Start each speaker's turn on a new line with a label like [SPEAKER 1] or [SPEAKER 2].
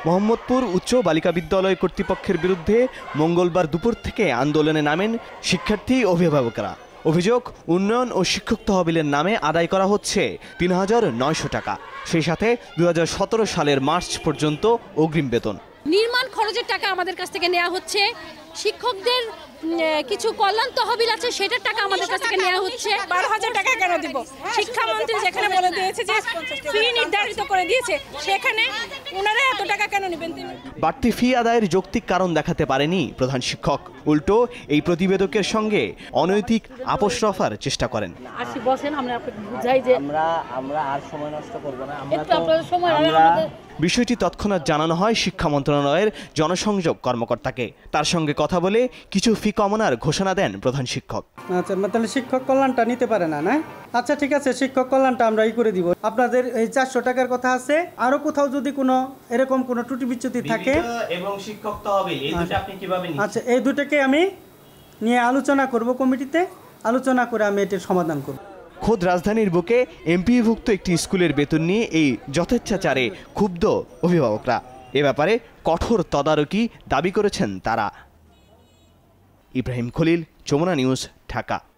[SPEAKER 1] মোহাম্মদপুর উচ্চ বালিকা বিদ্যালয় কর্তৃপক্ষের বিরুদ্ধে মঙ্গলবার দুপুর থেকে আন্দোলনে নামেন শিক্ষার্থী অভিভাবকরা। অভিযোগ, উন্নয়ন ও শিক্ষক তহবিলের নামে আদায় করা হচ্ছে ৩,৯০০ টাকা, সেই সাথে ২০১৭ সালের মার্চ পর্যন্ত অগ্রিম বেতন।
[SPEAKER 2] নির্মাণ খরচের টাকা আমাদের কাছ থেকে নেওয়া হচ্ছে, শিক্ষকদের কিছু কল্যাণ তহবিল আছে সেটার টাকা আমাদের কাছ থেকে নেওয়া হচ্ছে।
[SPEAKER 3] ১২,০০০ টাকা কেন দিব? শিক্ষামন্ত্রী যেখানে বলে দিয়েছে যে ফি নির্ধারিত করে দিয়েছে, সেখানে ওনারা এত টাকা কেন নেবেন?
[SPEAKER 1] বাড়তি ফি আদায়ের যৌক্তিক কারণ দেখাতে পারেনি প্রধান শিক্ষক, উল্টো এই প্রতিবেদকের সঙ্গে অনৈতিক আপোষ রফার চেষ্টা করেন। বিষয়টি তৎক্ষণাৎ জানানো হয় শিক্ষা মন্ত্রণালয়ের জনসংযোগ কর্মকর্তাকে। তার সঙ্গে কথা বলে কিছু ফি কমানোর ঘোষণা দেন প্রধান শিক্ষক।
[SPEAKER 4] আচ্ছা, তাহলে শিক্ষক কল্যাণটা নিতে পারে না? আচ্ছা ঠিক আছে, শিক্ষক কল্যাণটা আমরা করে দিব। আপনাদের এই 400 টাকার কথা আছে, আরো কোথাও যদি কোনো এরকম কোনো ত্রুটি বিচ্যুতি থাকে
[SPEAKER 1] এবং শিক্ষক তহবিল, এই দুটো আপনি কিভাবে নিচ্ছেন?
[SPEAKER 4] আচ্ছা, এই দুটোকে আমি নিয়ে আলোচনা করব কমিটিতে, আলোচনা করে আমি এটার সমাধান করব।
[SPEAKER 1] খোদ রাজধানীর বুকে এমপিভুক্ত একটি স্কুলের বেতন নিয়ে এই যথেচ্ছাচারে ক্ষুব্ধ অভিভাবকরা। এ ব্যাপারে কঠোর তদারকি দাবি করেছেন তারা। ইব্রাহিম খলিল, যমুনা নিউজ, ঢাকা।